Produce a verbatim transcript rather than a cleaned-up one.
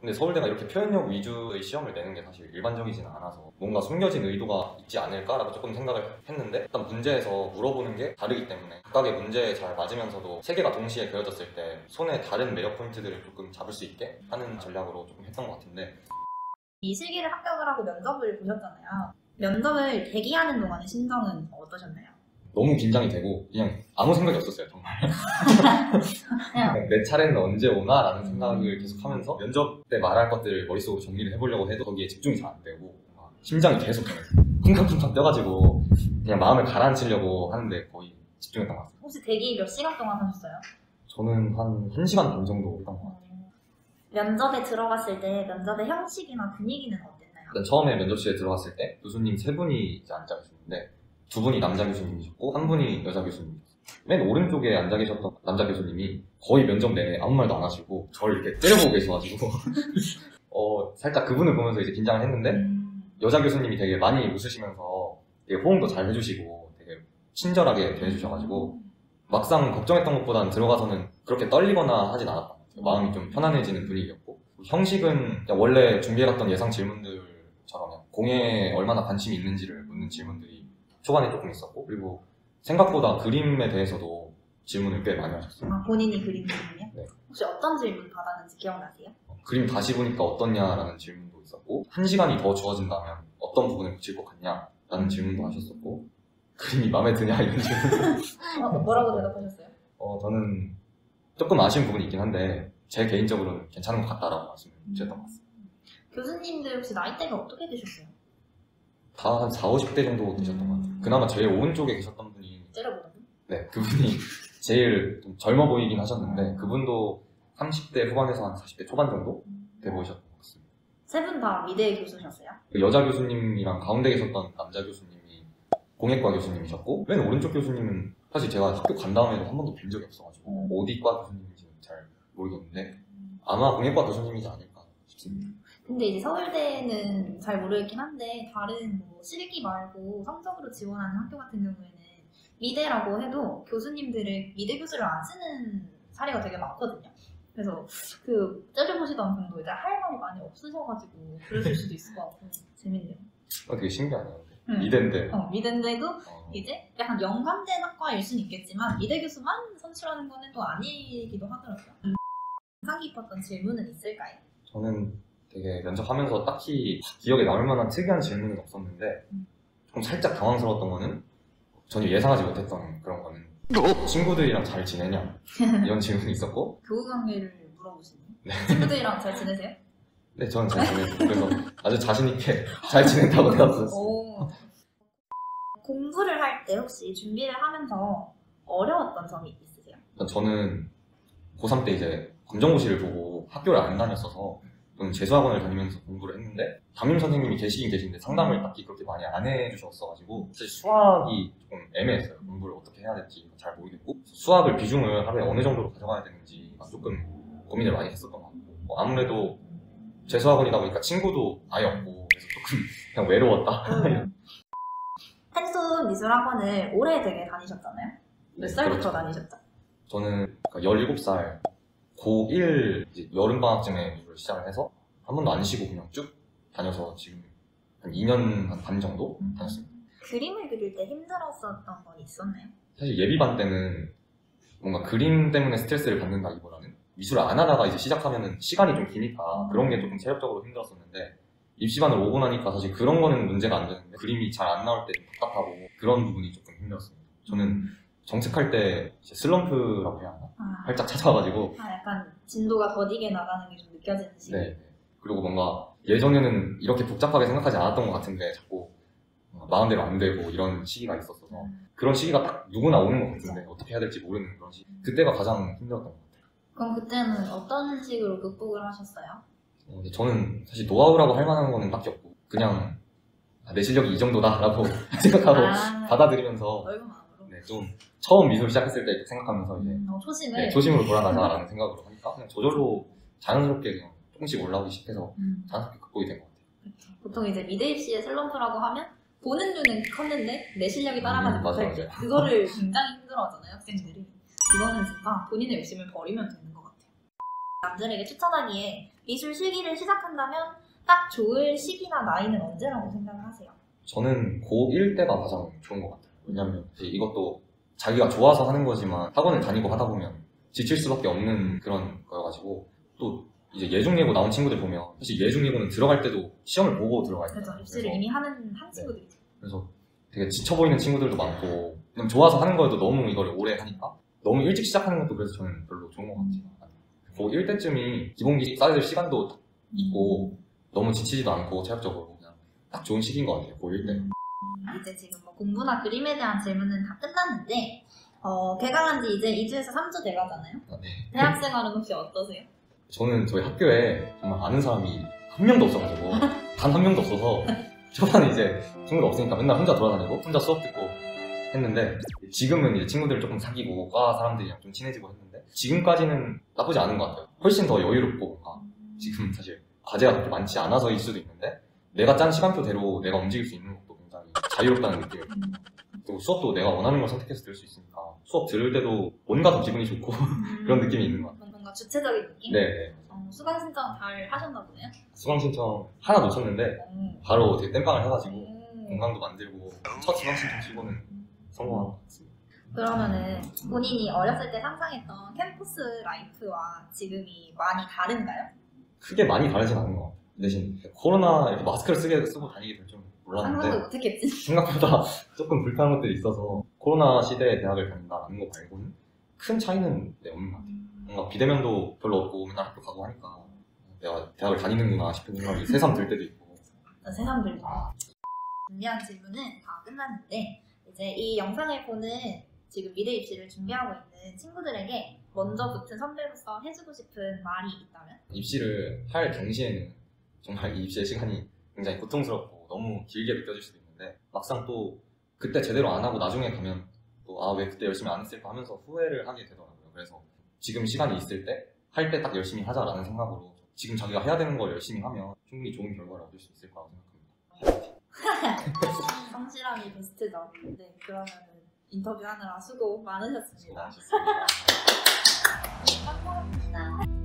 근데 서울대가 이렇게 표현력 위주의 시험을 내는 게 사실 일반적이지는 않아서 뭔가 숨겨진 의도가 있지 않을까라고 조금 생각을 했는데, 일단 문제에서 물어보는 게 다르기 때문에 각각의 문제에 잘 맞으면서도 세 개가 동시에 그려졌을 때 손에 다른 매력 포인트들을 조금 잡을 수 있게 하는 전략으로 조금 했던 것 같은데, 이 실기를 합격을 하고 면접을 보셨잖아요. 면접을 대기하는 동안의 심정은 어떠셨나요? 너무 긴장이 되고 그냥 아무 생각이 없었어요, 정말. 그냥 내 차례는 언제 오나? 라는 생각을 계속 하면서 면접 때 말할 것들을 머릿속으로 정리를 해보려고 해도 거기에 집중이 잘 안 되고 심장이 계속 쿵쾅쿵쾅 뛰어가지고 그냥 마음을 가라앉히려고 하는데 거의 집중했던 것 같아요. 혹시 대기 몇 시간 동안 하셨어요? 저는 한 1시간 반 정도 했던 것 같아요. 면접에 들어갔을 때 면접의 형식이나 분위기는 어땠나요? 일단 처음에 면접실에 들어갔을 때 교수님 세 분이 이제 앉아 계셨는데 두 분이 남자 교수님이셨고 한 분이 여자 교수님이셨어요. 맨 오른쪽에 앉아 계셨던 남자 교수님이 거의 면접 내내 아무 말도 안 하시고 저를 이렇게 때려보고 계셔가지고 어, 살짝 그분을 보면서 이제 긴장을 했는데 음. 여자 교수님이 되게 많이 웃으시면서 되게 호응도 잘 해주시고 되게 친절하게 대해주셔가지고 막상 걱정했던 것보다는 들어가서는 그렇게 떨리거나 하진 않았던 것 같아요. 마음이 좀 편안해지는 분위기였고, 형식은 그냥 원래 준비해갔던 예상 질문들처럼 그냥 공예에 얼마나 관심이 있는지를 묻는 질문들이 초반에 조금 있었고, 그리고 생각보다 그림에 대해서도 질문을 꽤 많이 하셨어요. 아, 본인이 그린 그림이요? 네. 혹시 어떤 질문 받았는지 기억나세요? 어, 그림 다시 보니까 어떻냐라는 질문도 있었고, 한 시간이 더 주어진다면 어떤 부분을 붙일 것 같냐라는 질문도 하셨었고, 그림이 마음에 드냐 이런 질문. 어, 뭐라고 대답하셨어요? 어, 저는 조금 아쉬운 부분이 있긴 한데 제 개인적으로는 괜찮은 것 같다라고 말씀을 드렸던 것 같습니다. 교수님들 혹시 나이대가 어떻게 되셨어요? 다 한 사오십 대 정도 되셨던 것 같아요. 그나마 제일 오른쪽에 계셨던 분이 째려보던 분? 네, 그분이 제일 좀 젊어 보이긴 하셨는데 그분도 삼십 대 후반에서 한 사십 대 초반 정도 돼 보이셨던 것 같습니다. 세 분 다 미대 교수셨어요? 그 여자 교수님이랑 가운데 계셨던 남자 교수님이 공예과 교수님이셨고, 맨 오른쪽 교수님은 사실 제가 학교 간 다음에도 한 번도 뵌 적이 없어가지고 어디과 교수님인지는 잘 모르겠는데 아마 공예과 교수님이지 않을까 싶습니다. 근데 이제 서울대는 잘 모르겠긴 한데 다른 뭐 실기 말고 성적으로 지원하는 학교 같은 경우에는 미대라고 해도 교수님들을 미대 교수를 안 쓰는 사례가 되게 많거든요. 그래서 그 째려보시던 분도 이제 할 말이 많이 없으셔가지고 그러실 수도 있을 것 같고 재밌네요. 어, 되게 신기하네요. 응. 미대인데 어, 미대인데도 어, 이제 약간 연관된 학과일 수는 있겠지만 미대 교수만 선출하는 거는 또 아니기도 하더라고요. 인상 깊었던 질문은 있을까요? 저는 되게 면접하면서 딱히 기억에 남을 만한 특이한 질문은 없었는데 음. 좀 살짝 당황스러웠던 거는 전혀 예상하지 못했던 그런 거는 친구들이랑 잘 지내냐 이런 질문이 있었고, 교우 관계를 물어보시네요. 네. 친구들이랑 잘 지내세요? 네, 저는 잘 지내고 그래서 아주 자신있게 잘 지낸다고 대답했어요. 오. 공부를 할 때 혹시 준비를 하면서 어려웠던 점이 있으세요? 저는 고삼 때 이제 검정고시를 보고 학교를 안 다녔어서 저는 재수학원을 다니면서 공부를 했는데 담임 선생님이 계시긴 계신데 상담을 딱히 그렇게 많이 안 해주셨어가지고 사실 수학이 조금 애매했어요. 공부를 어떻게 해야 될지 잘 모르겠고, 수학을 비중을 하루에 어느 정도로 가져가야 되는지가 조금 고민을 많이 했었던 것 같고, 뭐 아무래도 재수학원이다 보니까 친구도 아예 없고 그래서 조금 그냥 외로웠다. 음. 펜수 미술학원을 오래 되게 다니셨잖아요? 몇 살부터 그렇죠. 다니셨죠? 저는 열일곱 살 고일 여름방학쯤에 미술을 시작을 해서 한 번도 안 쉬고 그냥 쭉 다녀서 지금 한 이 년 반 정도 다녔습니다. 그림을 그릴 때 힘들었었던 건 있었나요? 사실 예비반 때는 뭔가 그림 때문에 스트레스를 받는다기보다는 미술을 안 하다가 이제 시작하면은 시간이 좀 기니까 그런 게 조금 체력적으로 힘들었었는데, 입시반을 오고 나니까 사실 그런 거는 문제가 안 되는데 그림이 잘 안 나올 때 좀 답답하고 그런 부분이 조금 힘들었습니다. 저는 정책할 때 슬럼프라고 해야 하나? 아, 살짝 찾아와가지고 아, 약간 진도가 더디게 나가는 게 좀 느껴지는 시기. 네. 그리고 뭔가 예전에는 이렇게 복잡하게 생각하지 않았던 것 같은데 자꾸 마음대로 안 되고 이런 시기가 있었어서 그런 시기가 딱 누구나 오는 것 같은데 어떻게 해야 될지 모르는 그런 시기, 그때가 가장 힘들었던 것 같아요. 그럼 그때는 어떤 식으로 극복을 하셨어요? 어, 근데 저는 사실 노하우라고 할 만한 거는 딱히 없고 그냥 아, 내 실력이 이 정도다라고 생각하고 아, 받아들이면서 넓은 마음으로? 네, 좀 처음 미술 시작했을 때 생각하면서 이제 음, 어, 초심을? 네, 초심으로 돌아가자라는 생각으로 하니까 그냥 저절로 자연스럽게 그냥 조금씩 올라오기 시작해서 음. 자연스럽게 극복이 된 것 같아요. 그쵸. 보통 이제 미대 입시의 슬럼프라고 하면 보는 눈은 컸는데 내 실력이 따라가지 음, 못할 맞아, 때 맞아. 그거를 굉장히 힘들어하잖아요, 학생들이. 이거는 진짜 본인의 욕심을 버리면 되는 것 같아요. 남들에게 추천하기에 미술 실기를 시작한다면 딱 좋을 시기나 나이는 언제라고 생각을 하세요? 저는 고일 때가 가장 좋은 것 같아요. 왜냐면 이것도 자기가 좋아서 하는 거지만 학원을 다니고 하다 보면 지칠 수밖에 없는 그런 거여가지고, 또 이제 예중예고 나온 친구들 보면 사실 예중예고는 들어갈 때도 시험을 보고 들어가야 돼요. 그렇죠. 입시를 이미 하는 한 친구들이죠. 그래서 되게 지쳐 보이는 친구들도 많고, 그냥 좋아서 하는 거여도 너무 이걸 오래 하니까 너무 일찍 시작하는 것도 그래서 저는 별로 좋은 것 같아요. 고일 때쯤이 기본기 쌓여야 될 시간도 있고 너무 지치지도 않고 체력적으로 그냥 딱 좋은 시기인 것 같아요. 고일 때. 이제 지금 뭐 공부나 그림에 대한 질문은 다 끝났는데 어, 개강한 지 이제 이 주에서 삼 주 돼가잖아요. 아, 네. 대학 생활은 혹시 어떠세요? 저는 저희 학교에 정말 아는 사람이 한 명도 없어가지고 단 한 명도 없어서 초반에 이제 친구도 없으니까 맨날 혼자 돌아다니고 혼자 수업 듣고 했는데, 지금은 이제 친구들을 조금 사귀고 과 사람들이랑 좀 친해지고 했는데 지금까지는 나쁘지 않은 것 같아요. 훨씬 더 여유롭고 뭔가 지금 사실 과제가 그렇게 많지 않아서일 수도 있는데 내가 짠 시간표대로 내가 움직일 수 있는 것도 굉장히 자유롭다는 느낌이 들어요. 그리고 수업도 내가 원하는 걸 선택해서 들을 수 있으니까 수업 들을 때도 뭔가 더 기분이 좋고 그런 느낌이 있는 것 같아요. 뭔가 주체적인 느낌? 네. 어, 수강 신청 잘 하셨나 보네요. 수강 신청 하나 놓쳤는데 음. 바로 되게 땜빵을 해가지고 음. 공강도 만들고 첫 수강 신청 치고는 성공한 것 같습니다. 그러면은 본인이 어렸을 때 상상했던 캠퍼스 라이프와 지금이 많이 다른가요? 크게 많이 다르진 않은 것 같아요. 대신 코로나 이렇게 마스크를 쓰게 쓰고 다니게 될 줄 상상도 몰랐는데 못했겠지. 생각보다 조금 불편한 것들이 있어서 코로나 시대에 대학을 다닌다는 거 말고는 큰 차이는 네, 없는 것 같아요. 뭔가 비대면도 별로 없고 맨날 학교 가고 하니까 내가 대학을 다니는구나 싶은 생각이 새삼 들 때도 있고. 세상 들고. 아. 준비한 질문은 다 끝났는데 이제 이 영상을 보는 지금 미대 입시를 준비하고 있는 친구들에게 먼저 붙은 선배로서 해주고 싶은 말이 있다면? 입시를 할 당시에는 정말 이 입시의 시간이 굉장히 고통스럽고 너무 길게 느껴질 수도 있는데 막상 또 그때 제대로 안 하고 나중에 가면 또 아 왜 그때 열심히 안 했을까 하면서 후회를 하게 되더라고요. 그래서 지금 시간이 있을 때 할 때 딱 열심히 하자라는 생각으로 지금 자기가 해야 되는 걸 열심히 하면 충분히 좋은 결과를 얻을 수 있을 거라고 생각합니다. 성실함이 베스트죠. 네, 그러면은 인터뷰하느라 수고 많으셨습니다. 수고하셨습니다. 감사합니다.